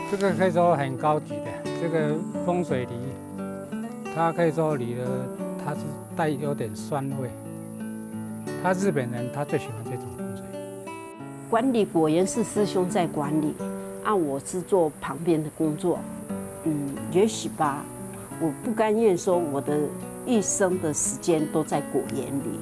这个可以说很高级的，这个风水梨，它可以说梨的它是带有点酸味。他日本人他最喜欢这种风水。 管理果园是师兄在管理，我是做旁边的工作。也许吧，我不甘愿说我的一生的时间都在果园里。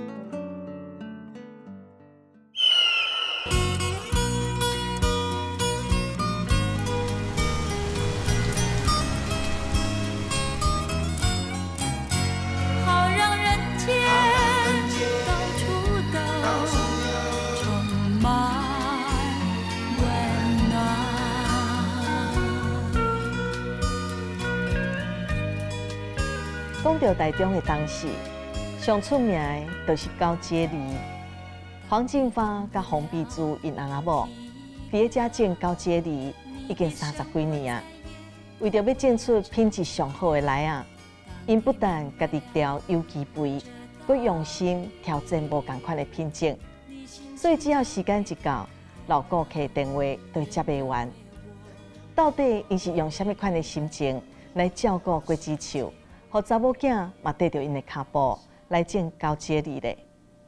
讲到台中的东市，上出名的就是高阶梨。黄金花甲洪碧珠因翁仔某，伫咧遮种高阶梨已经30几年啊。为着要种出品质上好的梨啊，因不但家己调有机肥，佮用心调整无同款的品种，所以只要时间一到，老顾客电话就会接袂完。到底因是用什么款的心情来照顾果子树？互查某囝嘛跟着因的脚步来种高阶梨咧。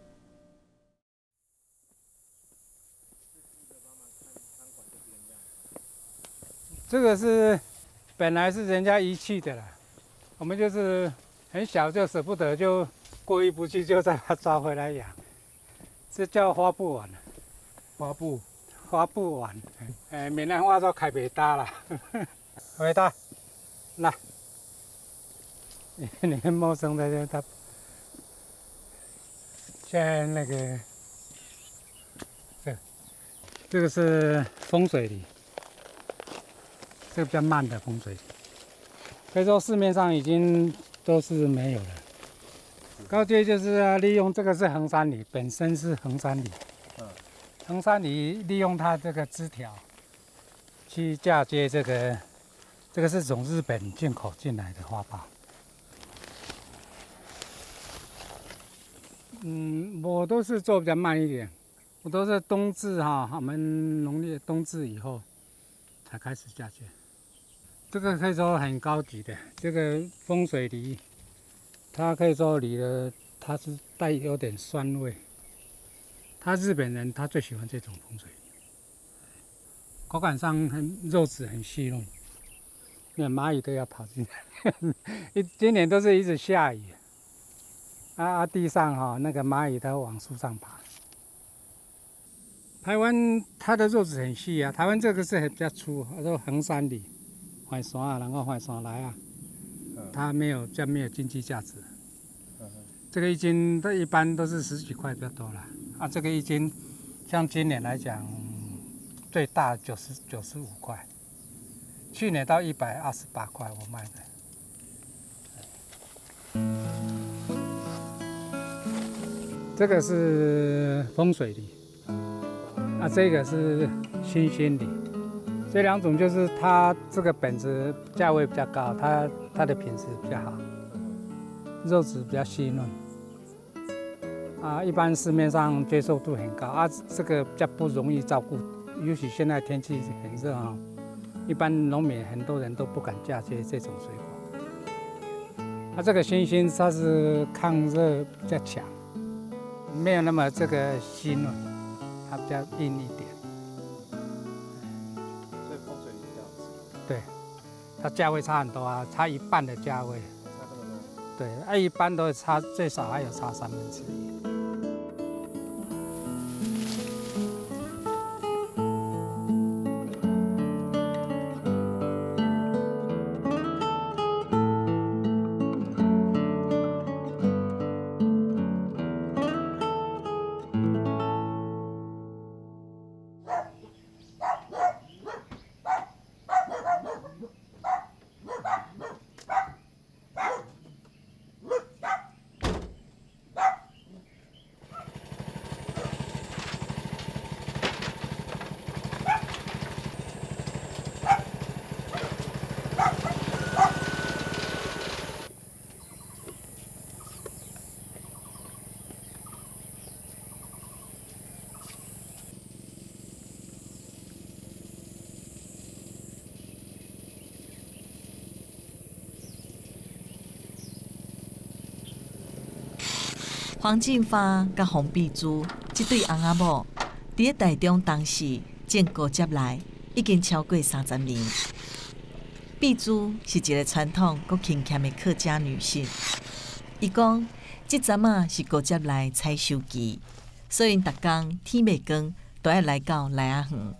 这个是本来是人家遗弃的啦，我们就是很小就舍不得，就过意不去，就再把它抓回来养。这叫花布碗，花布碗，闽南话说开北搭啦，北搭，来。你很陌生的，他现在那个，这个是风水梨，这个比较慢的风水梨，可以说市面上已经都是没有了。高阶就是利用这个是衡山梨，本身是衡山梨，衡山梨利用它这个枝条去嫁接这个是从日本进口进来的花苞。我都是做比较慢一点，我都是冬至我们农历冬至以后才开始嫁接。这个可以说很高级的，这个风水梨，它可以说梨的它是带有点酸味。他日本人他最喜欢这种风水梨，口感上肉质很细嫩，那蚂蚁都要跑进来。今年都是一直下雨。地上那个蚂蚁它往树上爬。台湾它的肉质很细啊，台湾这个是比较粗，说衡山梨，淮山然后淮山来它没有经济价值。这个一斤一般都是10几块比较多了，这个一斤像今年来讲，最大95块，去年到128块我卖的。这个是风水梨，这个是新兴梨，这两种就是它这个本子价位比较高，它的品质比较好，肉质比较细嫩，一般市面上接受度很高，这个比较不容易照顾，尤其现在天气很热一般农民很多人都不敢嫁接这种水果。这个新兴它是抗热比较强。没有那么这个细嫩，它比较硬一点， 所以风水梨比较好吃。 对，它价位差很多差一半的价位。 差这么多？ 对，一般都差最少还有差1/3。 黄进发甲洪碧珠这对翁仔某，伫咧台中当时建国接来已经超过30年。碧珠是一个传统佮勤俭的客家女性。伊讲，即阵啊是高接来采收期，所以因逐工天未光都要来到来啊园。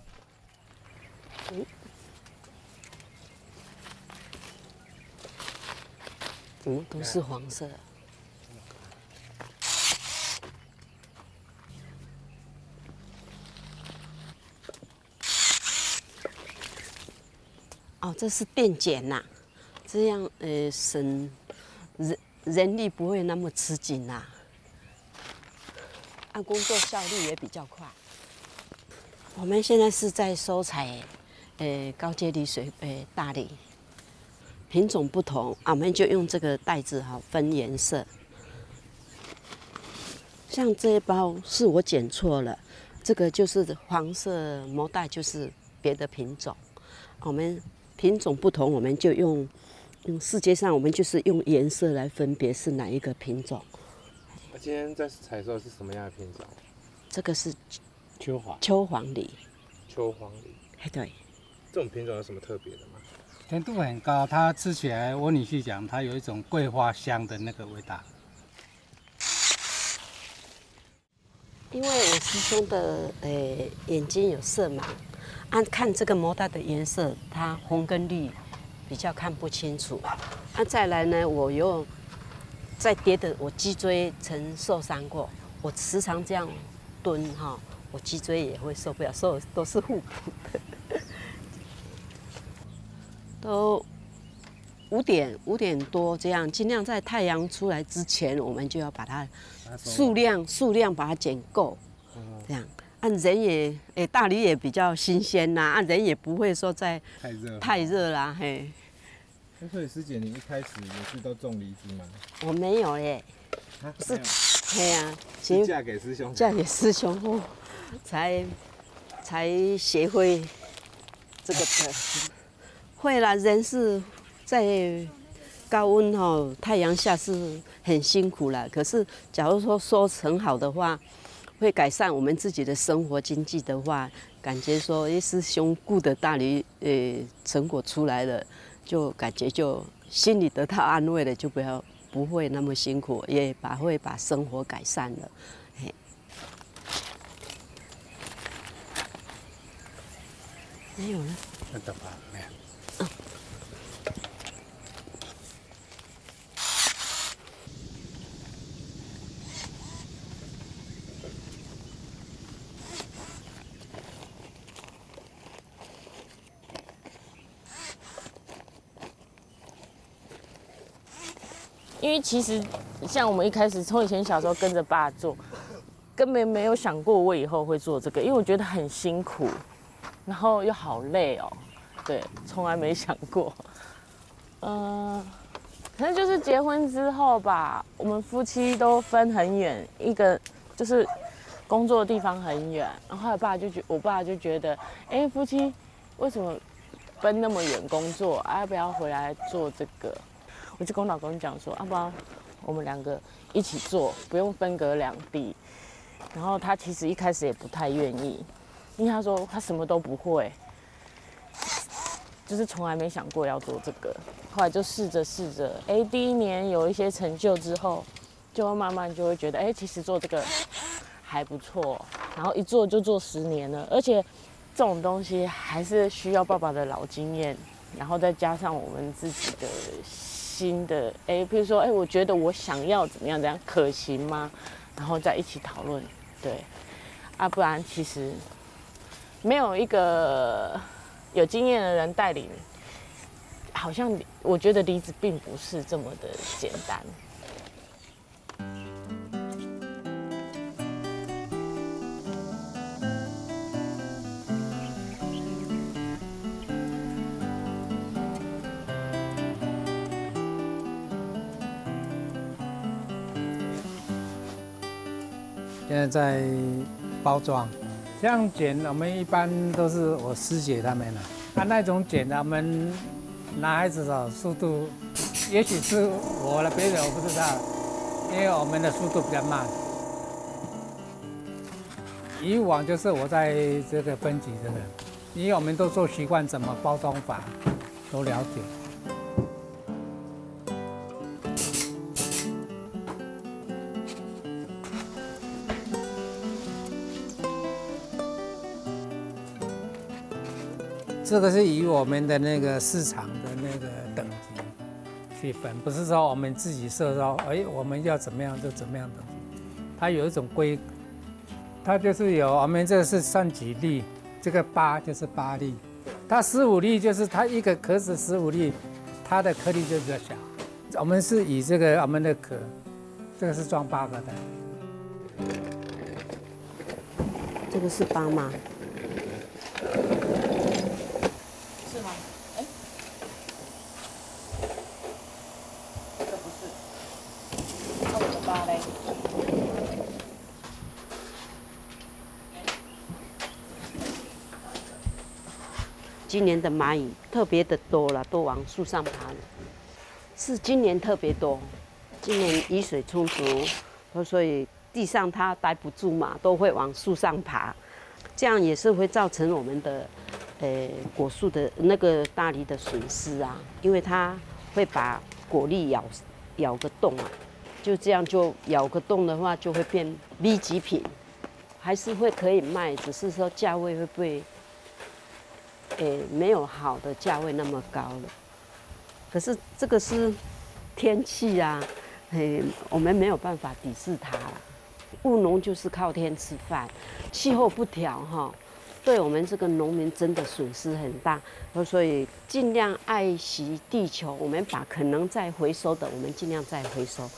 都是黄色。哦，这是电剪呐，这样省人力不会那么吃紧呐，工作效率也比较快。我们现在是在收采高阶梨大梨。品种不同，我们就用这个袋子分颜色。像这一包是我剪错了，这个就是黄色毛带，就是别的品种。我们品种不同，我们就用世界上我们就是用颜色来分别是哪一个品种。 今天在采收的是什么样的品种？ 这个是秋黄梨。 秋黄梨。 对。 这种品种有什么特别的吗？ 甜度很高，它吃起来，我女婿讲，它有一种桂花香的那个味道。 因为我师兄的眼睛有色盲，看这个毛带的颜色，它红跟绿比较看不清楚。再来呢，我又在跌的，我脊椎曾受伤过，我时常这样蹲我脊椎也会受不了，所以都是互补的。都5点多这样，尽量在太阳出来之前，我们就要把它数量把它剪够，这样。人也大梨也比较新鲜呐，人也不会说在太热啦，嘿。 所以师姐，你一开始也是都种梨子吗？ 我没有耶，是，嘿呀， 是嫁给师兄， 嫁给师兄后才学会这个的。会啦，人是在高温太阳下是很辛苦啦。可是，假如说收成好的话，会改善我们自己的生活经济的话，感觉说，师兄顾的大梨，成果出来了，就感觉就心里得到安慰了，就不会那么辛苦，也会把生活改善了。没有了。 真的吧？没有。 因为其实像我们一开始从以前小时候跟着爸做，根本没有想过我以后会做这个，因为我觉得很辛苦，然后又好累哦，对，从来没想过。可能就是结婚之后吧，我们夫妻都分很远，一个就是工作的地方很远，然后后来我爸就觉得，夫妻为什么分那么远工作，要不要回来做这个？我就跟我老公讲说，不然我们2个一起做，不用分隔两地。然后他其实一开始也不太愿意，因为他说他什么都不会，就是从来没想过要做这个。后来就试着，第1年有一些成就之后，就慢慢就会觉得，其实做这个还不错。然后一做就做10年了，而且这种东西还是需要爸爸的老经验，然后再加上我们自己的新的，比如说，我觉得我想要怎么样，可行吗？然后再一起讨论，对，不然其实没有一个有经验的人带领，好像我觉得梨子并不是这么的简单。 现在在包装，这样剪我们一般都是我师姐他们那种剪我们男孩子速度，也许是我了，别人我不知道， 因为我们的速度比较慢。以往就是我在这个分级这个，因为我们都做习惯，怎么包装法都了解。这个是以我们的那个市场的那个等级去分，不是说我们自己设到，哎，我们要怎么样就怎么样等级。它有一种它就是有我们这个是算几粒，这个8就是8粒，它15粒就是它一个壳子15粒，它的颗粒就比较小。我们是以这个我们的壳，这个是装8个的。 这个是8吗？ 是吗？哎，这个不是。那我的8嘞？ 今年的蚂蚁特别的多了，都往树上爬了。是今年特别多，今年雨水充足，所以地上它待不住嘛，都会往树上爬，这样也是会造成我们的果树的那个大梨的损失啊，因为它会把果粒咬个洞啊，就这样就咬个洞的话，就会变 B 级品，还是会可以卖，只是说价位会不会？没有好的价位那么高了。可是这个是天气啊，我们没有办法抵制它啦。务农就是靠天吃饭，气候不调哈，对我们这个农民真的损失很大。所以尽量爱惜地球，我们把可能再回收的，我们尽量再回收。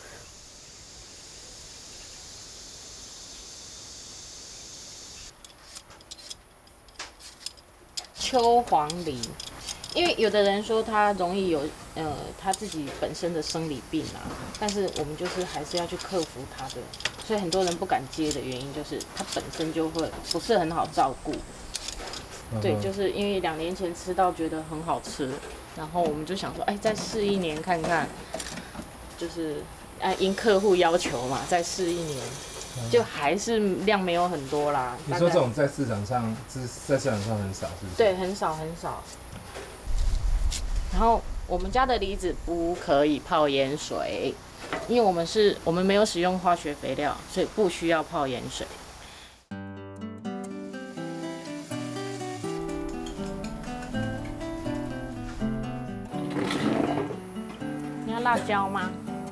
秋黄梨，因为有的人说他容易有他自己本身的生理病啊，但是我们就是还是要去克服它的，所以很多人不敢接的原因就是它本身就会不是很好照顾。对，就是因为2年前吃到觉得很好吃，然后我们就想说，哎，再试1年看看，就是因客户要求嘛，再试1年。就还是量没有很多啦。 你说这种在市场上很少，是不是？ 对，很少很少。然后我们家的梨子不可以泡盐水，因为我们没有使用化学肥料，所以不需要泡盐水。你要辣椒吗？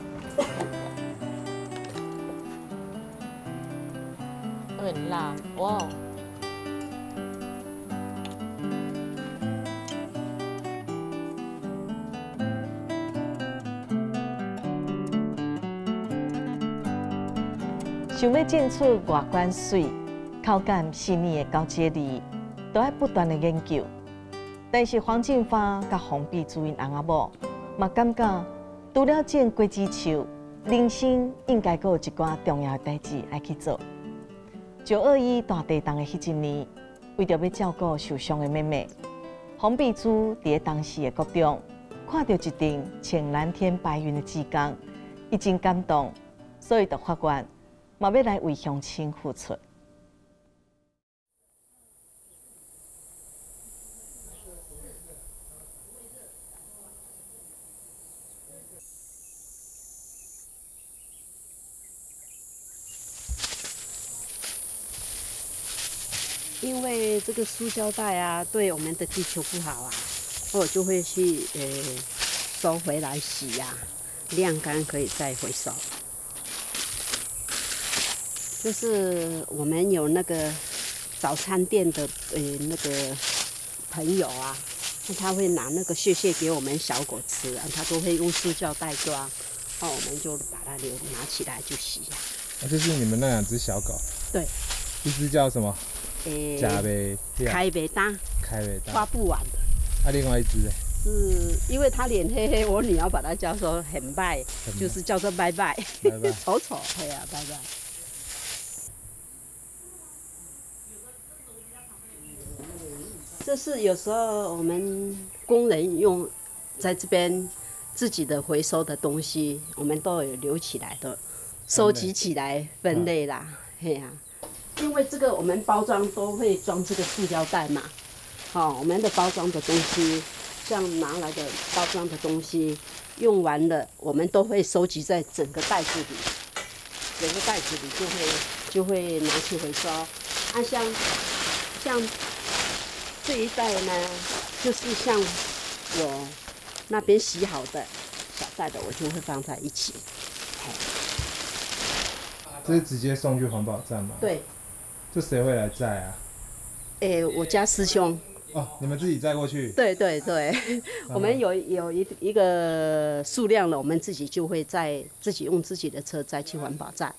会很辣，哇！ 想要种出外观水、口感细腻的高阶梨，都要不断的研究。但是黄静芳甲洪碧珠因翁仔某嘛感觉，除了种果子树，人生应该阁有一寡重要的代志爱去做。921大地震的迄一年，为着要照顾受伤的妹妹，洪碧珠伫当时的国中，看到一阵像蓝天白云的之光，伊真感动，所以就发愿，嘛要来为乡亲付出。 因为这个塑胶袋啊，对我们的地球不好啊，我就会去收回来洗呀、晾干可以再回收。就是我们有那个早餐店的那个朋友啊，他会拿那个屑屑给我们小狗吃啊，他都会用塑胶袋装，然后我们就把它拿起来就洗呀、 这是你们那2只小狗？ 对， 一只叫什么？加贝开北单，花不完的。 另外一只呢？ 是因为它脸黑黑，我女儿把它叫说很拜，就是叫做拜拜，丑丑，对呀、拜拜。这是有时候我们工人用在这边自己的回收的东西，我们都有留起来的。 收集起来分类啦，嘿呀、因为这个我们包装都会装这个塑胶袋嘛，我们的包装的东西，像拿来的包装的东西，用完了我们都会收集在整个袋子里，整个袋子里就会拿去回收。像这一袋呢，就是像我那边洗好的小袋的，我就会放在一起。 这是直接送去环保站吗？ 对。 这谁会来载啊？ 我家师兄。 哦，你们自己载过去？ 对对对，我们有一个数量了，我们自己就会自己用自己的车载去环保站。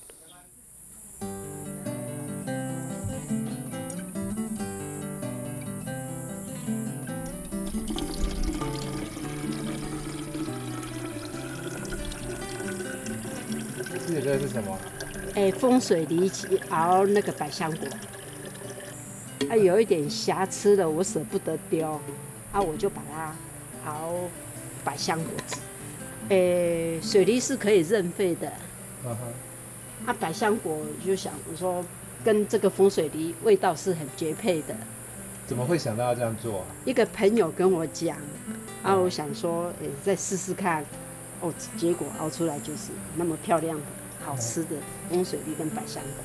这个是什么？ 风水梨熬那个百香果，有一点瑕疵的，我舍不得丢，我就把它熬百香果子。水梨是可以认废的，百香果就想说跟这个风水梨味道是很绝配的。 怎么会想到要这样做啊？ 一个朋友跟我讲，我想说，再试试看，结果熬出来就是那么漂亮的。好吃的风水梨跟百香果，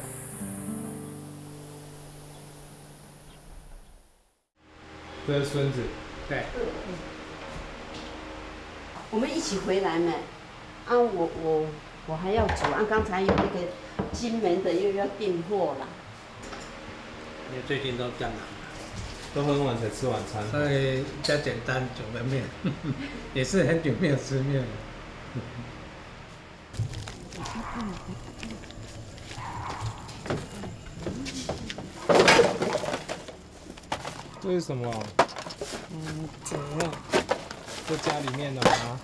这是孙子。 对。 我们一起回来呢，我还要煮刚才有那个金门的又要订货了。 因为最近都比较忙， 都很晚才吃晚餐， 所以比较简单，煮个面，也是很久没有吃面了。 这是什么？ 怎样？ 在家里面的吗？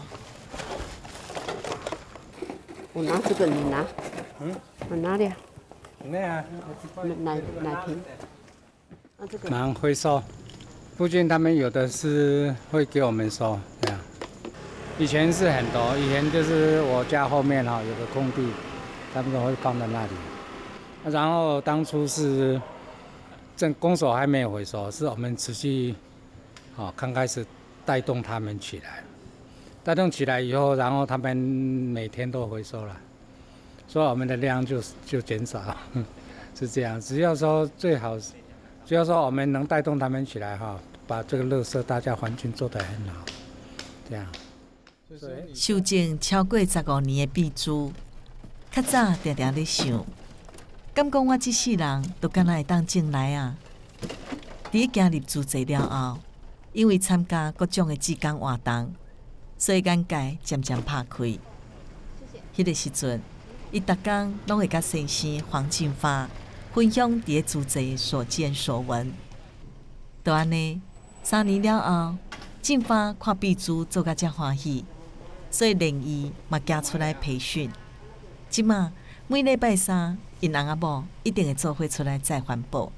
我拿这个，你拿。我拿了。 那啊， 奶瓶。这个。 忙回收，附近他们有的是会给我们收，这样。以前是很多，以前就是我家后面有个空地，他们都会放在那里。然后当初是公所还没有回收，是我们持续刚开始带动他们起来，带动起来以后，然后他们每天都回收了，所以我们的量就减少，是这样。只要说我们能带动他们起来把这个垃圾大家环境做得很好，这样。 修正超过15年的秘珠，较早常常咧想，敢讲我这世人都敢若会当进来啊？伫加入自济了后，因为参加各种的志工活动，所以眼界渐渐拍开。迄个时阵，伊逐工拢会甲先生黄进发分享伫自济所见所闻。就安尼，3年了后，进发看秘珠做甲遮欢喜。所以连伊嘛加出来培训，即马每礼拜3，因翁仔某一定会做伙出来载环保。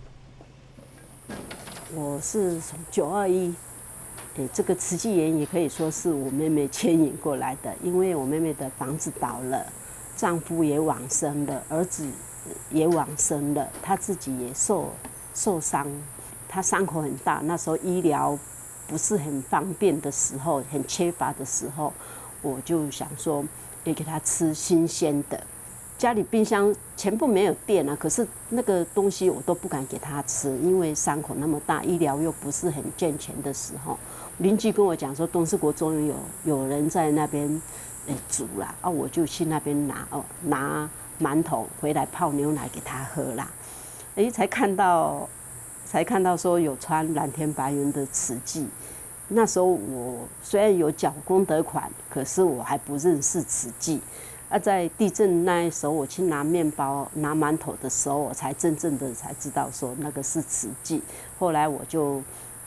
我是从921，这个慈济园也可以说是我妹妹牵引过来的，因为我妹妹的房子倒了，丈夫也往生了，儿子也往生了，她自己也受伤，她伤口很大，那时候医疗不是很方便的时候，很缺乏的时候。我就想说，也给他吃新鲜的。家里冰箱全部没有电可是那个东西我都不敢给他吃，因为伤口那么大，医疗又不是很健全的时候。邻居跟我讲说，东势国终于有人在那边煮啦，我就去那边拿馒头回来泡牛奶给他喝啦。才看到说有穿蓝天白云的慈济。那时候我虽然有缴功德款，可是我还不认识慈济。在地震那时候，我去拿面包、拿馒头的时候，我才真正的才知道说那个是慈济。后来我就，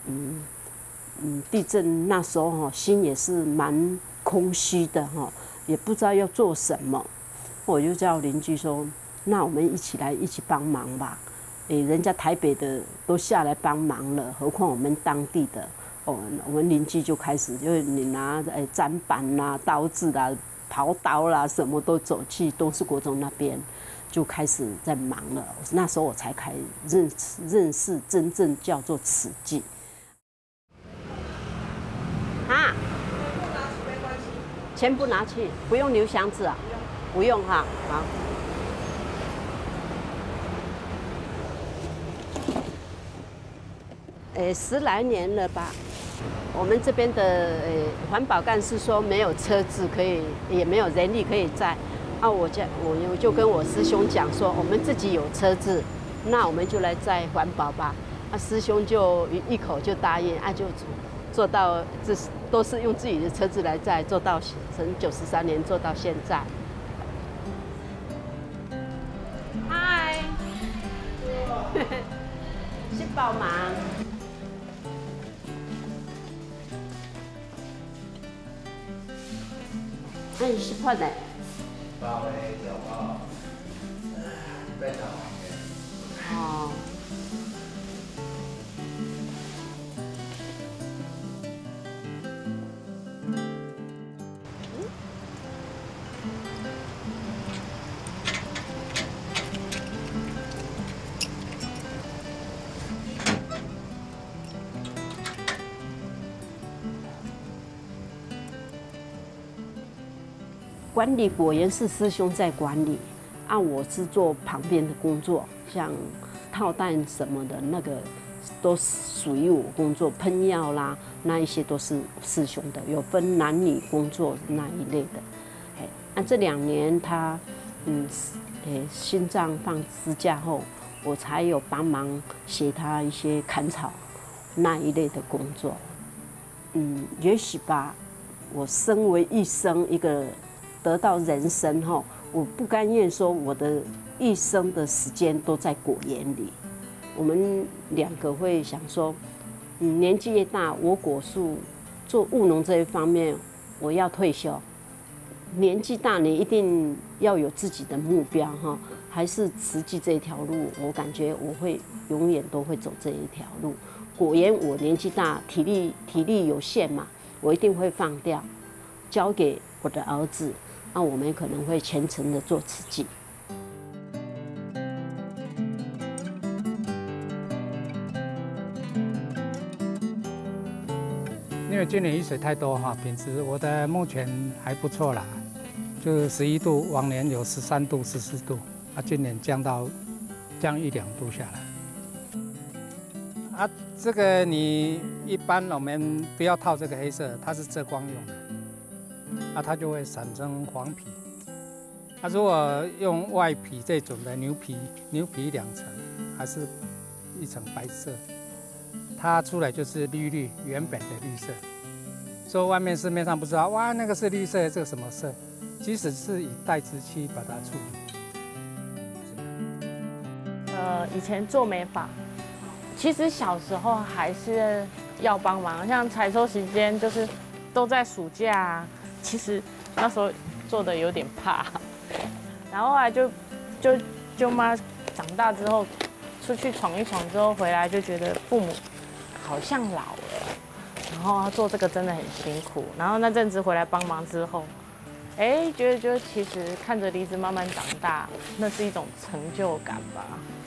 地震那时候心也是蛮空虚的也不知道要做什么。我就叫邻居说：“那我们一起帮忙吧。人家台北的都下来帮忙了，何况我们当地的。”我们邻居就开始，就是你拿砧板刀子刨刀啦，什么都走去东势国中那边，就开始在忙了。那时候我才开始认识真正叫做慈济。啊，钱不拿去，不用留箱子啊，不用哈，好。10来年了吧。我们这边的环保干事说没有车子可以，也没有人力可以载，啊，我就跟我师兄讲说，我们自己有车子，那我们就来载环保吧。啊，师兄就一口就答应，啊，就做到这都是用自己的车子来载，做到从93年做到现在。嗨，是帮忙。那你是破的？ 包的小包，非常方便。 哦。管理果园是师兄在管理，啊，我是做旁边的工作，像套蛋什么的那个都属于我工作，喷药啦那一些都是师兄的，有分男女工作那一类的。那这2年他心脏放支架后，我才有帮忙写他一些砍草那一类的工作。也许吧，我身为一生一个。得到人生后，我不甘愿说我的一生的时间都在果园里。我们2个会想说，年纪越大，我果树做务农这一方面，我要退休。年纪大，你一定要有自己的目标哈，还是慈济这一条路，我感觉我会永远都会走这一条路。果园我年纪大，体力有限嘛，我一定会放掉，交给我的儿子。那我们可能会虔诚的做慈济。 因为今年雨水太多哈，品质我的目前还不错啦，就11度，往年有13度、14度，啊，今年降1-2度下来。啊，这个你一般我们不要套这个黑色，它是遮光用的。它就会产生黄皮。如果用外皮这种的牛皮2层，还是1层白色，它出来就是绿原本的绿色。所以外面市面上不知道，哇，那个是绿色，这个什么色？即使是以代质器把它处理。 以前做美发，其实小时候还是要帮忙，像采收时间就是都在暑假啊。其实那时候做的有点怕，然后后来舅妈长大之后，出去闯一闯之后回来，就觉得父母好像老了，然后做这个真的很辛苦。然后那阵子回来帮忙之后，觉得其实看着梨子慢慢长大，那是一种成就感吧。